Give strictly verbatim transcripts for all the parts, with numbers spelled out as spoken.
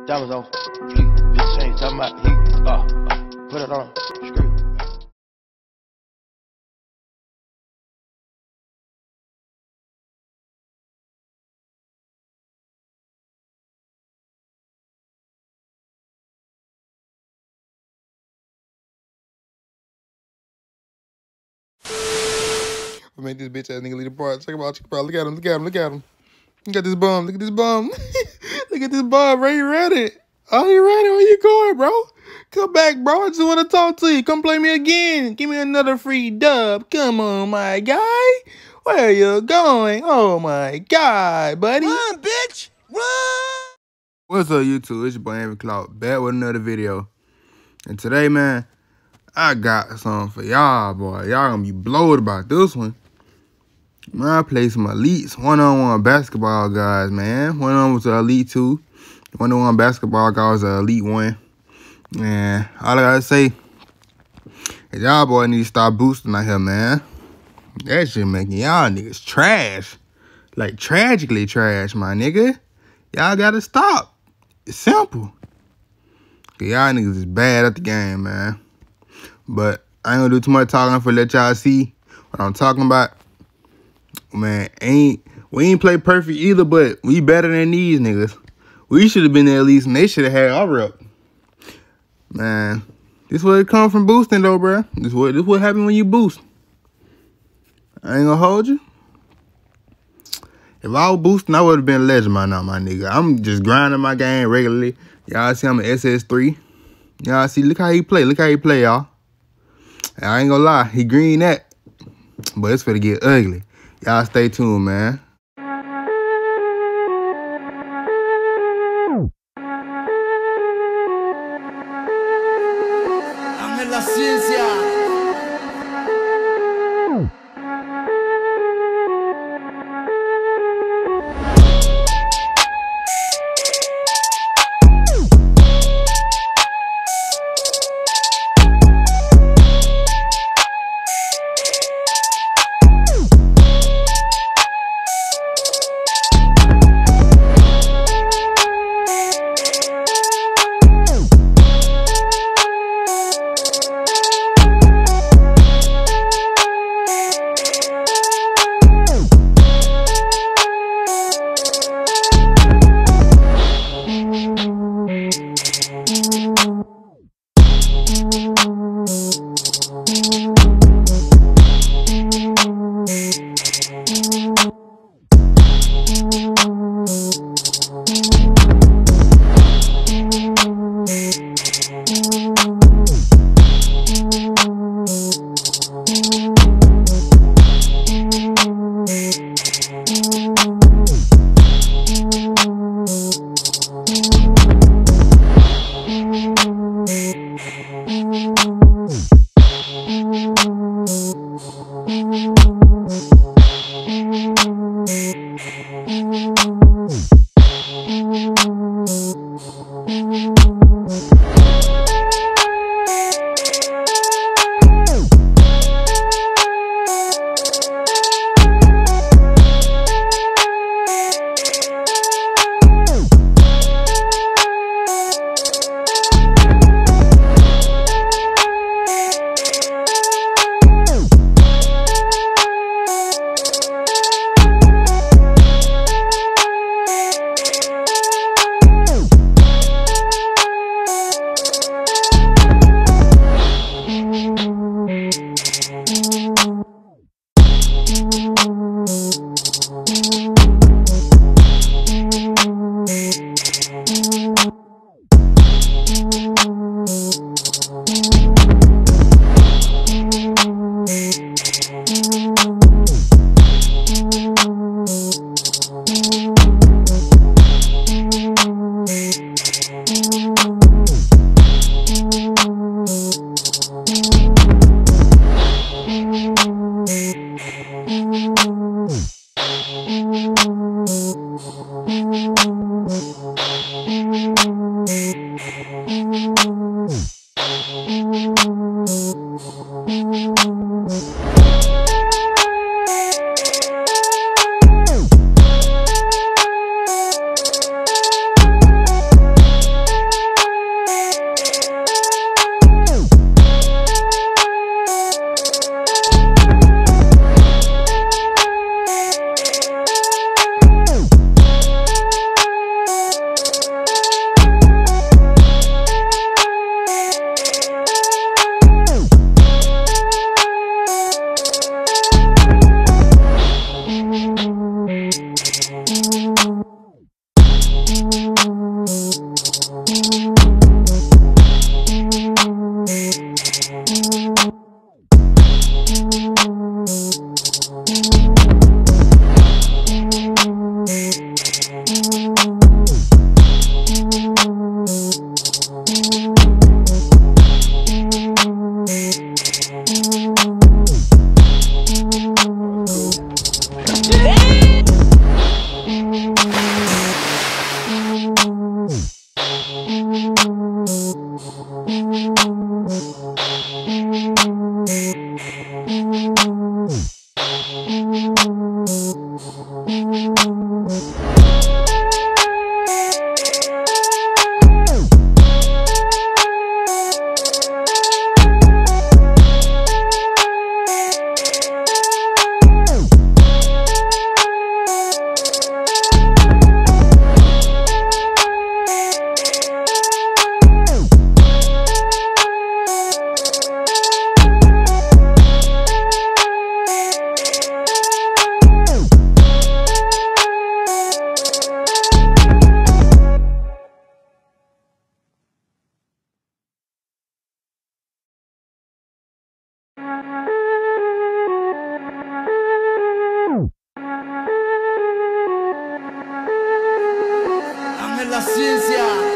Diamonds on fleek, bitch ain't talking about heat. Uh, uh, put it on, screw. We make this bitch ass nigga lead the part. Check him out, check him out. Look at him, look at him, look at him. Look at this bum, look at this bum. Look at this bum, bro. You ready? Oh, you ready? Where you going, bro? Come back, bro. I just want to talk to you. Come play me again. Give me another free dub. Come on, my guy. Where you going? Oh, my God, buddy. Run, bitch! Run! What's up, YouTube? It's your boy, Avery Clout, back with another video. And today, man, I got something for y'all, boy. Y'all gonna be blowed about this one. Man, I played some elites, one-on-one basketball guys, man. One of them was an elite two. One-on-one basketball guy was an elite one. And all I gotta say is y'all boy need to start boosting out here, man. That shit making y'all niggas trash. Like, tragically trash, my nigga. Y'all gotta stop. It's simple. Y'all niggas is bad at the game, man. But I ain't gonna do too much talking for let y'all see what I'm talking about. Man, ain't we ain't play perfect either, but we better than these niggas. We should have been there at least, and they should have had our rep. Man, this what it come from boosting though, bro. This what this what happen when you boost. I ain't gonna hold you. If I was boosting, I would have been a legend by now, my nigga. I'm just grinding my game regularly. Y'all see I'm an S S three. Y'all see, look how he play. Look how he play, y'all. I ain't gonna lie, he green that. But it's finna get ugly. Y'all stay tuned, man. Dame la ciencia. ciencia.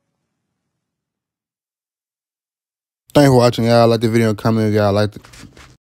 Thanks for watching, y'all. Like the video, comment if y'all liked it.